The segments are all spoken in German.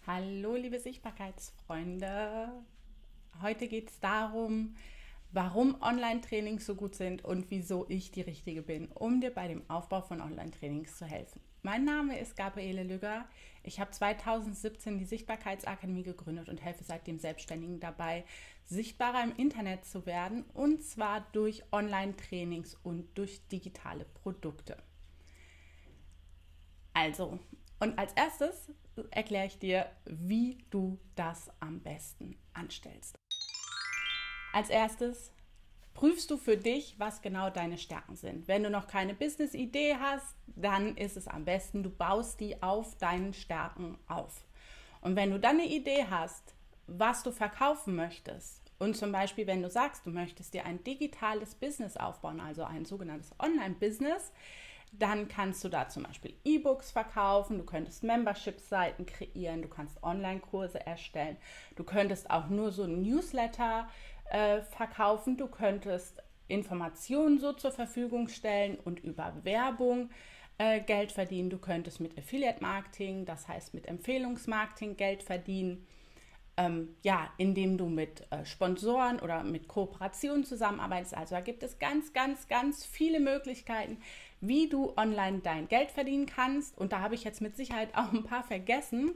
Hallo, liebe Sichtbarkeitsfreunde. Heute geht es darum, warum Online-Trainings so gut sind und wieso ich die Richtige bin, um dir bei dem Aufbau von Online-Trainings zu helfen. Mein Name ist Gabriele Lügger. Ich habe 2017 die Sichtbarkeitsakademie gegründet und helfe seitdem Selbstständigen dabei, sichtbarer im Internet zu werden, und zwar durch Online-Trainings und durch digitale Produkte. Und als erstes erkläre ich dir, wie du das am besten anstellst. Als erstes prüfst du für dich, was genau deine Stärken sind. Wenn du noch keine Business-Idee hast, dann ist es am besten, du baust die auf deinen Stärken auf. Und wenn du dann eine Idee hast, was du verkaufen möchtest, und zum Beispiel, wenn du sagst, du möchtest dir ein digitales Business aufbauen, also ein sogenanntes Online-Business, dann kannst du da zum Beispiel E-Books verkaufen, du könntest Membership-Seiten kreieren, du kannst Online-Kurse erstellen, du könntest auch nur so ein Newsletter verkaufen, du könntest Informationen so zur Verfügung stellen und über Werbung Geld verdienen, du könntest mit Affiliate-Marketing, das heißt mit Empfehlungsmarketing Geld verdienen, indem du mit Sponsoren oder mit Kooperationen zusammenarbeitest. Also da gibt es ganz viele Möglichkeiten, wie du online dein Geld verdienen kannst. Und da habe ich jetzt mit Sicherheit auch ein paar vergessen.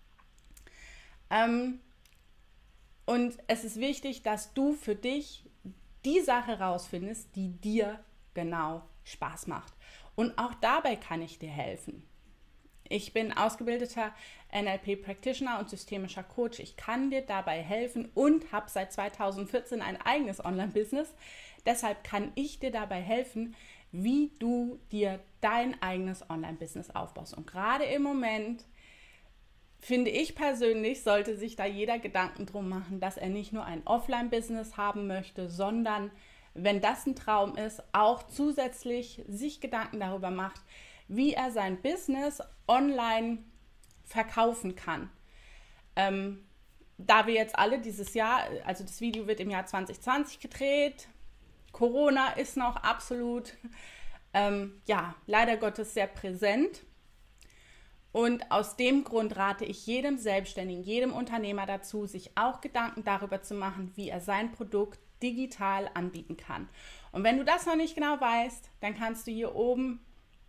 Und es ist wichtig, dass du für dich die Sache rausfindest, die dir genau Spaß macht. Und auch dabei kann ich dir helfen. Ich bin ausgebildeter NLP-Practitioner und systemischer Coach. Ich kann dir dabei helfen und habe seit 2014 ein eigenes Online-Business. Deshalb kann ich dir dabei helfen, wie du dir dein eigenes Online-Business aufbaust. Und gerade im Moment, finde ich persönlich, sollte sich da jeder Gedanken drum machen, dass er nicht nur ein Offline-Business haben möchte, sondern, wenn das ein Traum ist, auch zusätzlich sich Gedanken darüber macht, wie er sein Business online verkaufen kann. Da wir jetzt alle dieses Jahr, also das Video wird im Jahr 2020 gedreht, Corona ist noch absolut, leider Gottes sehr präsent. Und aus dem Grund rate ich jedem Selbstständigen, jedem Unternehmer dazu, sich auch Gedanken darüber zu machen, wie er sein Produkt digital anbieten kann. Und wenn du das noch nicht genau weißt, dann kannst du hier oben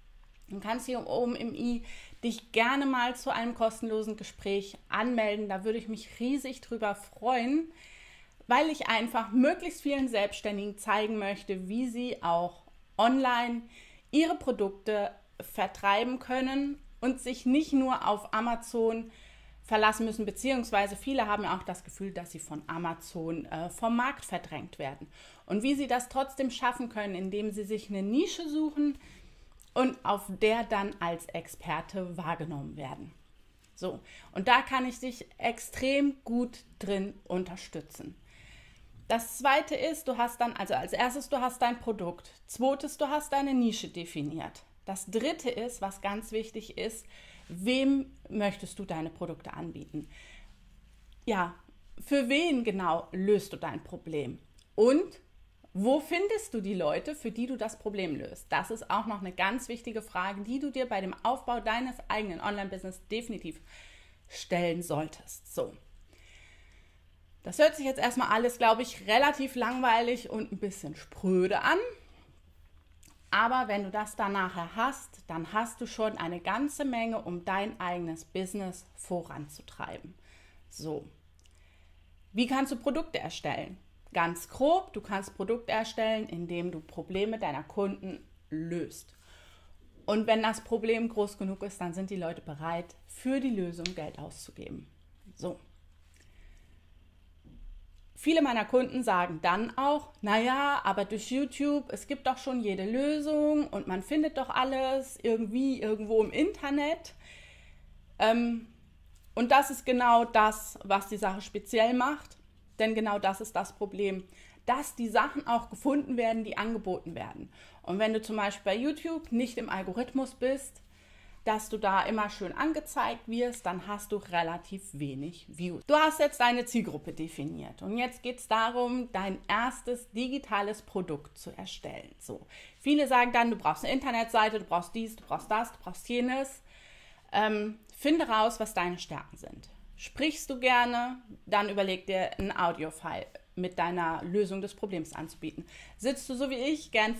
im i dich gerne mal zu einem kostenlosen Gespräch anmelden. Da würde ich mich riesig drüber freuen, weil ich einfach möglichst vielen Selbstständigen zeigen möchte, wie sie auch online ihre Produkte vertreiben können und sich nicht nur auf Amazon verlassen müssen, beziehungsweise viele haben ja auch das Gefühl, dass sie von Amazon vom Markt verdrängt werden. Und wie sie das trotzdem schaffen können, indem sie sich eine Nische suchen und auf der dann als Experte wahrgenommen werden. So, und da kann ich dich extrem gut drin unterstützen. Das zweite ist, du hast dein Produkt. Zweites, du hast deine Nische definiert. Das dritte ist, was ganz wichtig ist, wem möchtest du deine Produkte anbieten? Ja, für wen genau löst du dein Problem? Und wo findest du die Leute, für die du das Problem löst? Das ist auch noch eine ganz wichtige Frage, die du dir bei dem Aufbau deines eigenen Online-Business definitiv stellen solltest. So. Das hört sich jetzt erstmal alles, glaube ich, relativ langweilig und ein bisschen spröde an. Aber wenn du das dann nachher hast, dann hast du schon eine ganze Menge, um dein eigenes Business voranzutreiben. So. Wie kannst du Produkte erstellen? Ganz grob, du kannst Produkte erstellen, indem du Probleme deiner Kunden löst. Und wenn das Problem groß genug ist, dann sind die Leute bereit, für die Lösung Geld auszugeben. So. Viele meiner Kunden sagen dann auch, naja, aber durch YouTube, es gibt doch schon jede Lösung und man findet doch alles irgendwie irgendwo im Internet. Und das ist genau das, was die Sache speziell macht, denn genau das ist das Problem, dass die Sachen auch gefunden werden, die angeboten werden. Und wenn du zum Beispiel bei YouTube nicht im Algorithmus bist, dass du da immer schön angezeigt wirst, dann hast du relativ wenig Views. Du hast jetzt deine Zielgruppe definiert und jetzt geht es darum, dein erstes digitales Produkt zu erstellen. So. Viele sagen dann, du brauchst eine Internetseite, du brauchst dies, du brauchst das, du brauchst jenes. Finde raus, was deine Stärken sind. Sprichst du gerne, dann überleg dir einen Audio-File mit deiner Lösung des Problems anzubieten. Sitzt du so wie ich gern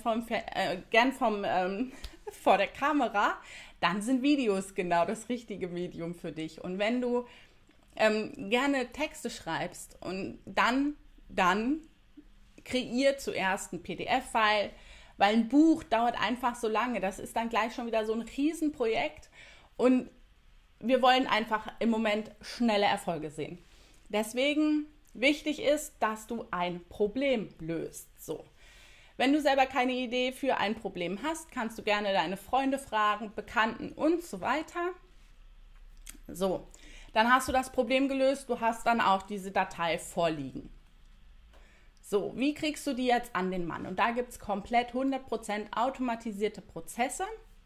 vor der Kamera, dann sind Videos genau das richtige Medium für dich. Und wenn du gerne Texte schreibst und dann kreier zuerst ein PDF-File, weil ein Buch dauert einfach so lange. Das ist dann gleich schon wieder so ein Riesenprojekt und wir wollen einfach im Moment schnelle Erfolge sehen. Deswegen wichtig ist, dass du ein Problem löst. So. Wenn du selber keine Idee für ein Problem hast, kannst du gerne deine Freunde fragen, Bekannten und so weiter. So, dann hast du das Problem gelöst, du hast dann auch diese Datei vorliegen. So, wie kriegst du die jetzt an den Mann? Und da gibt es komplett 100% automatisierte Prozesse.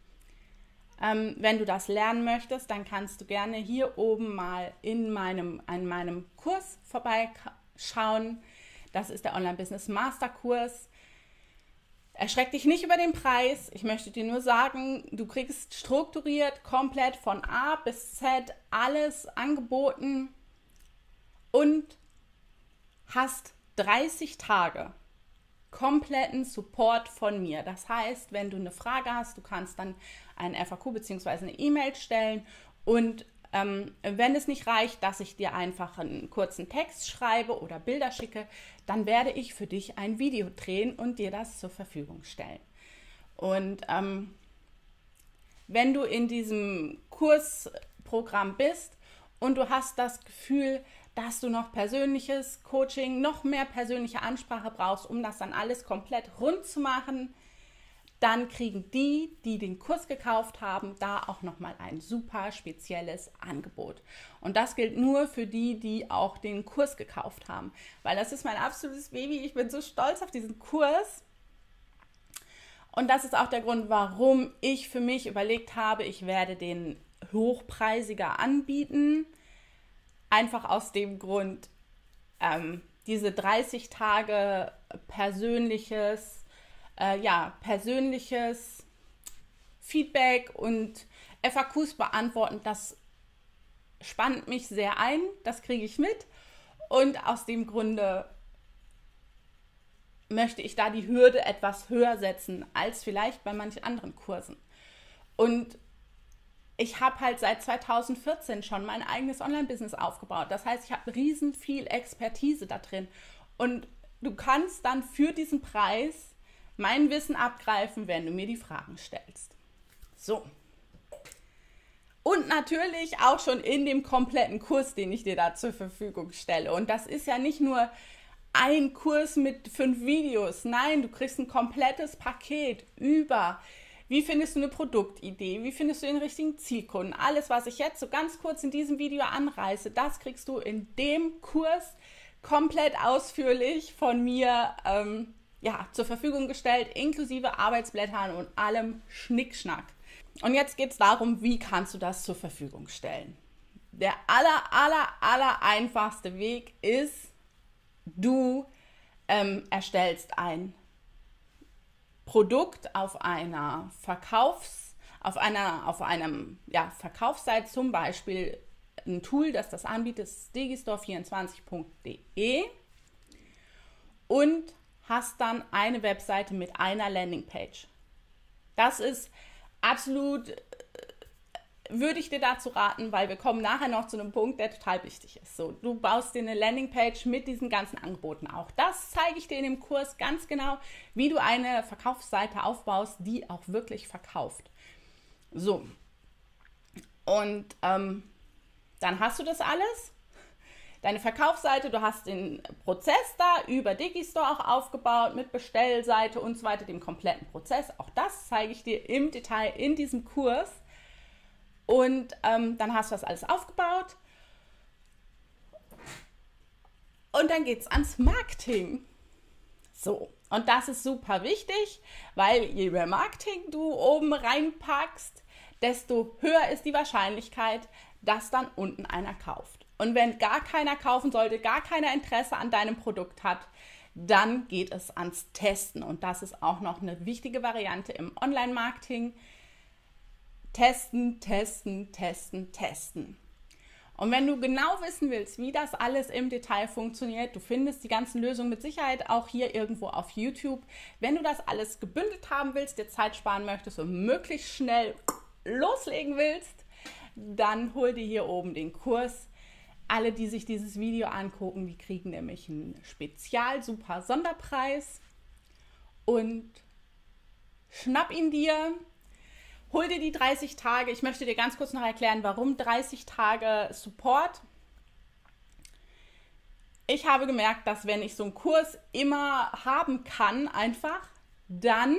Wenn du das lernen möchtest, dann kannst du gerne hier oben mal an meinem Kurs vorbeischauen. Das ist der Online-Business-Master-Kurs. Erschreck dich nicht über den Preis. Ich möchte dir nur sagen, du kriegst strukturiert, komplett von A bis Z alles angeboten und hast 30 Tage kompletten Support von mir. Das heißt, wenn du eine Frage hast, du kannst dann ein FAQ bzw. eine E-Mail stellen und wenn es nicht reicht, dass ich dir einfach einen kurzen Text schreibe oder Bilder schicke, dann werde ich für dich ein Video drehen und dir das zur Verfügung stellen. Und wenn du in diesem Kursprogramm bist und du hast das Gefühl, dass du noch persönliches Coaching, noch mehr persönliche Ansprache brauchst, um das dann alles komplett rund zu machen, dann kriegen die den Kurs gekauft haben, da auch nochmal ein super spezielles Angebot. Und das gilt nur für die auch den Kurs gekauft haben, weil das ist mein absolutes Baby. Ich bin so stolz auf diesen Kurs. Und das ist auch der Grund, warum ich für mich überlegt habe, ich werde den hochpreisiger anbieten. Einfach aus dem Grund, diese 30 Tage persönliches Feedback und FAQs beantworten, das spannt mich sehr ein, das kriege ich mit. Und aus dem Grunde möchte ich da die Hürde etwas höher setzen als vielleicht bei manchen anderen Kursen. Und ich habe halt seit 2014 schon mein eigenes Online-Business aufgebaut. Das heißt, ich habe riesen viel Expertise da drin. Und du kannst dann für diesen Preis mein Wissen abgreifen, wenn du mir die Fragen stellst. So. Und natürlich auch schon in dem kompletten Kurs, den ich dir da zur Verfügung stelle. Und das ist ja nicht nur ein Kurs mit 5 Videos. Nein, du kriegst ein komplettes Paket über: Wie findest du eine Produktidee? Wie findest du den richtigen Zielkunden? Alles, was ich jetzt so ganz kurz in diesem Video anreiße, das kriegst du in dem Kurs komplett ausführlich von mir zur Verfügung gestellt, inklusive Arbeitsblättern und allem Schnickschnack. Und jetzt geht es darum, wie kannst du das zur Verfügung stellen? Der aller einfachste Weg ist, du erstellst ein Produkt auf einer Verkaufsseite, zum Beispiel ein Tool, das anbietet, ist digistore24.de, und hast dann eine Webseite mit einer Landingpage. Das ist absolut, würde ich dir dazu raten, weil wir kommen nachher noch zu einem Punkt, der total wichtig ist. So, du baust dir eine Landingpage mit diesen ganzen Angeboten. Auch das zeige ich dir in dem Kurs ganz genau, wie du eine Verkaufsseite aufbaust, die auch wirklich verkauft. So, und dann hast du das alles. Deine Verkaufsseite, du hast den Prozess da über Digistore auch aufgebaut mit Bestellseite und so weiter, dem kompletten Prozess. Auch das zeige ich dir im Detail in diesem Kurs. Und dann hast du das alles aufgebaut. Und dann geht es ans Marketing. So, und das ist super wichtig, weil je mehr Marketing du oben reinpackst, desto höher ist die Wahrscheinlichkeit, dass dann unten einer kauft. Und wenn gar keiner kaufen sollte, gar keiner Interesse an deinem Produkt hat, dann geht es ans Testen. Und das ist auch noch eine wichtige Variante im Online-Marketing. Testen, testen, testen, testen. Und wenn du genau wissen willst, wie das alles im Detail funktioniert, du findest die ganzen Lösungen mit Sicherheit auch hier irgendwo auf YouTube. Wenn du das alles gebündelt haben willst, dir Zeit sparen möchtest und möglichst schnell loslegen willst, dann hol dir hier oben den Kurs. Alle, die sich dieses Video angucken, die kriegen nämlich einen Spezial-Super Sonderpreis und schnapp ihn dir. Hol dir die 30 Tage. Ich möchte dir ganz kurz noch erklären, warum 30 Tage Support. Ich habe gemerkt, dass wenn ich so einen Kurs immer haben kann, einfach, dann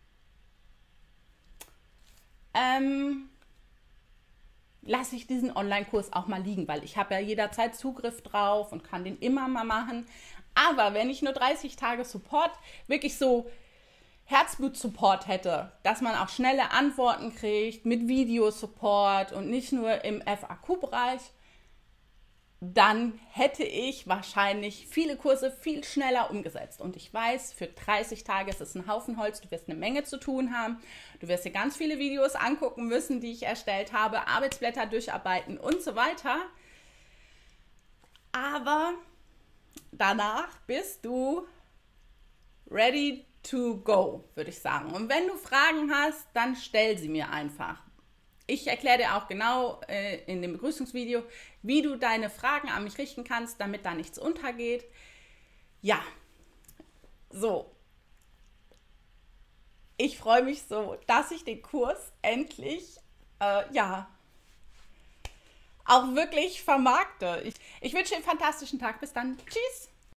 lasse ich diesen Online-Kurs auch mal liegen, weil ich habe ja jederzeit Zugriff drauf und kann den immer mal machen. Aber wenn ich nur 30 Tage Support, wirklich so Herzblut-Support hätte, dass man auch schnelle Antworten kriegt mit Videosupport und nicht nur im FAQ-Bereich, dann hätte ich wahrscheinlich viele Kurse viel schneller umgesetzt. Und ich weiß, für 30 Tage ist es ein Haufen Holz, du wirst eine Menge zu tun haben, du wirst dir ganz viele Videos angucken müssen, die ich erstellt habe, Arbeitsblätter durcharbeiten und so weiter. Aber danach bist du ready to go, würde ich sagen. Und wenn du Fragen hast, dann stell sie mir einfach. Ich erkläre dir auch genau in dem Begrüßungsvideo, wie du deine Fragen an mich richten kannst, damit da nichts untergeht. Ja, so. Ich freue mich so, dass ich den Kurs endlich, auch wirklich vermarkte. Ich wünsche dir einen fantastischen Tag. Bis dann. Tschüss.